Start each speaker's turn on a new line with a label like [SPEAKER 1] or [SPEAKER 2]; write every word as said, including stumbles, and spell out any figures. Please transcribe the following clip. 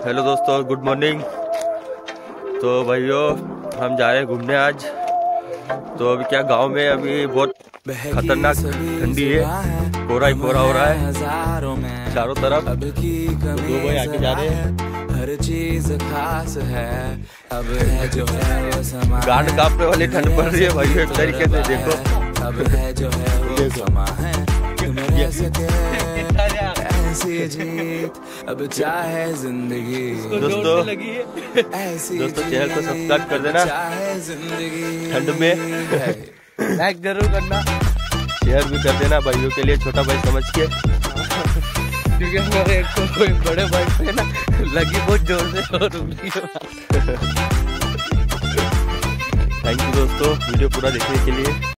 [SPEAKER 1] Hello दोस्तों, good morning. तो भाइयों हम जा रहे हैं घूमने आज। तो अभी क्या गांव में अभी बहुत खतरनाक ठंडी है, कोहरा ही कोहरा हो रहा है चारों तरफ। तो दो भाई आगे जा रहे हैं,
[SPEAKER 2] हर चीज खास है अब है जो है वो समा,
[SPEAKER 1] गांड कांपने वाली ठंड पड़ रही है भाइयों एक तरीके से। देखो
[SPEAKER 2] अब है जो है वो समा है, तुम्हें रह सके ऐसी जीत अब चाहे जिंदगी।
[SPEAKER 1] दोस्तों दोस्तों चैनल को सब्सक्राइब कर देना, ठंड में लाइक जरूर करना, शेयर भी कर देना भाइयों के लिए, छोटा भाई समझ के, क्योंकि हमारे एक तो कोई बड़े भाई पे ना लगी बहुत जोर से और थैंक यू दोस्तों वीडियो पूरा देखने के लिए।